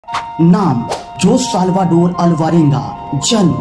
नाम जोस Salvador Alvarenga. जन्म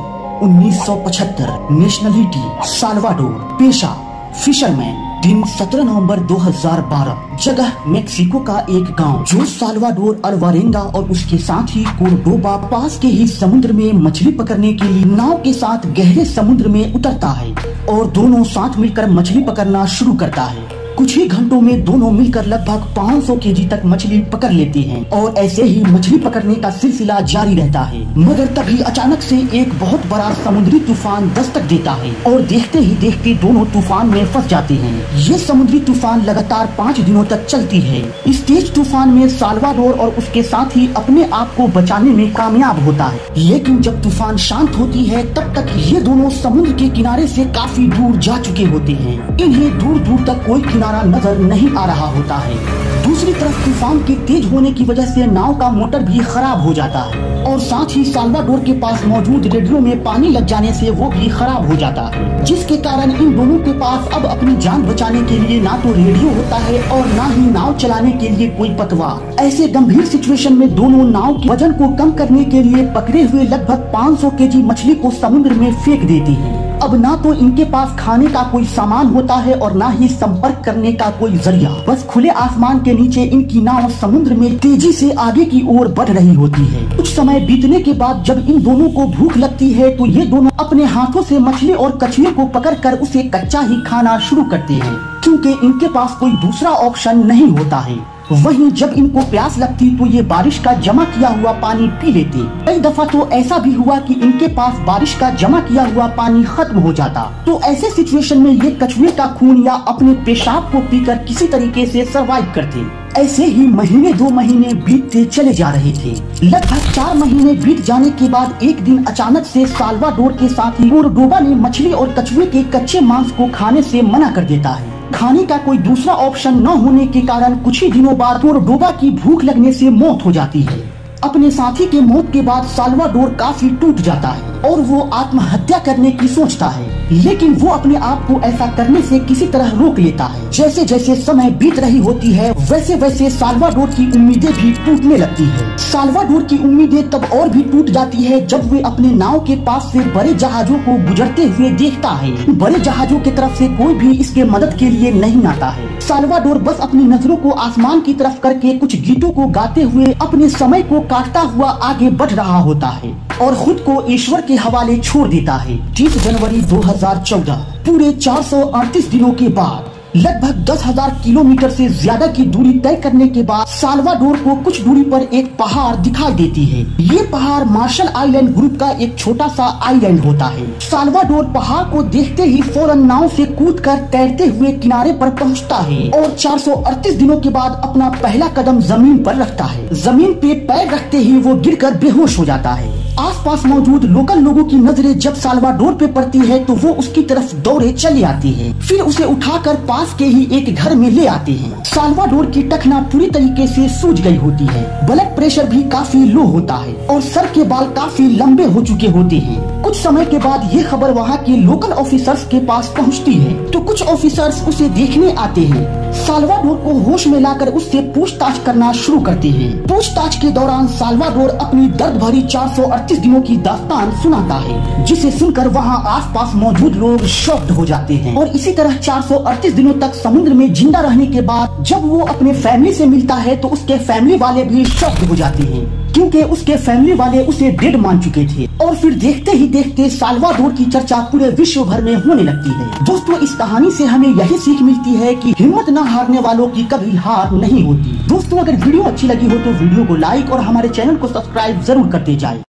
1975। Nationality Salvador. पेशा फिशरमैन। दिन 17 नवंबर 2012। जगह मेक्सिको का एक गांव। जोस साल्वाडोर अल्वारेंगा और उसके साथी कोर्डोबा पास के ही समुद्र में मछली पकड़ने के लिए नाव के साथ गहरे समुद्र में उतरता है और दोनों साथ मिलकर मछली पकड़ना शुरू करता है। कुछ ही घंटों में दोनों मिलकर लगभग 500 केजी तक मछली पकड़ लेते हैं और ऐसे ही मछली पकड़ने का सिलसिला जारी रहता है। मगर तभी अचानक से एक बहुत बड़ा समुद्री तूफान दस्तक देता है और देखते ही देखते दोनों तूफान में फंस जाते हैं। ये समुद्री तूफान लगातार 5 दिनों तक चलती है। इस तेज तूफान में साल्वाडोर और उसके साथी अपने आप को बचाने में कामयाब होता है, लेकिन जब तूफान शांत होती है तब तक ये दोनों समुद्र के किनारे से काफी दूर जा चुके होते हैं। इन्हें दूर दूर तक कोई किनारा नजर नहीं आ रहा होता है। दूसरी तरफ तूफान के तेज होने की वजह से नाव का मोटर भी खराब हो जाता है और साथ ही साल्वाडोर के पास मौजूद रेडियो में पानी लग जाने से वो भी खराब हो जाता है, जिसके कारण इन दोनों के पास अब अपनी जान बचाने के लिए ना तो रेडियो होता है और ना ही नाव चलाने के लिए कोई पतवार। ऐसे गंभीर सिचुएशन में दोनों नाव के वजन को कम करने के लिए पकड़े हुए लगभग 500 केजी मछली को समुद्र में फेंक देती है। अब ना तो इनके पास खाने का कोई सामान होता है और ना ही संपर्क करने का कोई जरिया। बस खुले आसमान के नीचे इनकी नाव समुद्र में तेजी से आगे की ओर बढ़ रही होती है। कुछ समय बीतने के बाद जब इन दोनों को भूख लगती है तो ये दोनों अपने हाथों से मछली और कछुए को पकड़कर उसे कच्चा ही खाना शुरू करते हैं, क्योंकि इनके पास कोई दूसरा ऑप्शन नहीं होता है। वहीं जब इनको प्यास लगती तो ये बारिश का जमा किया हुआ पानी पी लेते। कई दफा तो ऐसा भी हुआ कि इनके पास बारिश का जमा किया हुआ पानी खत्म हो जाता, तो ऐसे सिचुएशन में ये कछुए का खून या अपने पेशाब को पीकर किसी तरीके से सरवाइव करते। ऐसे ही महीने 2 महीने बीतते चले जा रहे थे। लगभग 4 महीने बीत जाने के बाद एक दिन अचानक से साल्वाडोर के साथी कोर्डोबा ने मछली और कछुए के कच्चे मांस को खाने से मना कर देता है। खाने का कोई दूसरा ऑप्शन न होने के कारण कुछ ही दिनों बाद कोर्डोबा की भूख लगने से मौत हो जाती है। अपने साथी के मौत के बाद साल्वाडोर काफी टूट जाता है और वो आत्महत्या करने की सोचता है, लेकिन वो अपने आप को ऐसा करने से किसी तरह रोक लेता है। जैसे जैसे समय बीत रही होती है वैसे वैसे साल्वाडोर की उम्मीदें भी टूटने लगती है। साल्वाडोर की उम्मीदें तब और भी टूट जाती है जब वे अपने नाव के पास से बड़े जहाजों को गुजरते हुए देखता है। बड़े जहाजों की तरफ से कोई भी इसके मदद के लिए नहीं आता है। साल्वाडोर बस अपनी नजरों को आसमान की तरफ करके कुछ गीतों को गाते हुए अपने समय को काटता हुआ आगे बढ़ रहा होता है और खुद को ईश्वर के हवाले छोड़ देता है। 30 जनवरी 2014 पूरे 438 दिनों के बाद लगभग 10,000 किलोमीटर से ज्यादा की दूरी तय करने के बाद साल्वाडोर को कुछ दूरी पर एक पहाड़ दिखाई देती है। ये पहाड़ मार्शल आइलैंड ग्रुप का एक छोटा सा आइलैंड होता है। साल्वाडोर पहाड़ को देखते ही फौरन नाव से कूदकर तैरते हुए किनारे पर पहुंचता है और 438 दिनों के बाद अपना पहला कदम जमीन पर रखता है। जमीन पे पैर रखते ही वो गिरकर बेहोश हो जाता है। आसपास मौजूद लोकल लोगों की नजरें जब साल्वाडोर पे पड़ती है तो वो उसकी तरफ दौड़े चले आती है, फिर उसे उठाकर पास के ही एक घर में ले आते हैं। साल्वाडोर की टखना पूरी तरीके से सूज गई होती है, ब्लड प्रेशर भी काफी लो होता है और सर के बाल काफी लंबे हो चुके होते हैं। कुछ समय के बाद ये खबर वहाँ के लोकल ऑफिसर्स के पास पहुँचती है तो कुछ ऑफिसर्स उसे देखने आते हैं। साल्वाडोर को होश में लाकर उससे पूछताछ करना शुरू करते हैं। पूछताछ के दौरान साल्वाडोर अपनी दर्द भरी 438 दिनों की दास्तान सुनाता है, जिसे सुनकर वहाँ आसपास मौजूद लोग शॉक्ड हो जाते हैं। और इसी तरह 438 दिनों तक समुद्र में जिंदा रहने के बाद जब वो अपने फैमिली से मिलता है तो उसके फैमिली वाले भी शॉक्ड हो जाते हैं, क्योंकि उसके फैमिली वाले उसे डेड मान चुके थे। और फिर देखते ही देखते साल्वाडोर की चर्चा पूरे विश्व भर में होने लगती है। दोस्तों, इस कहानी से हमें यही सीख मिलती है कि हिम्मत न हारने वालों की कभी हार नहीं होती। दोस्तों, अगर वीडियो अच्छी लगी हो तो वीडियो को लाइक और हमारे चैनल को सब्सक्राइब जरूर करते जाएं।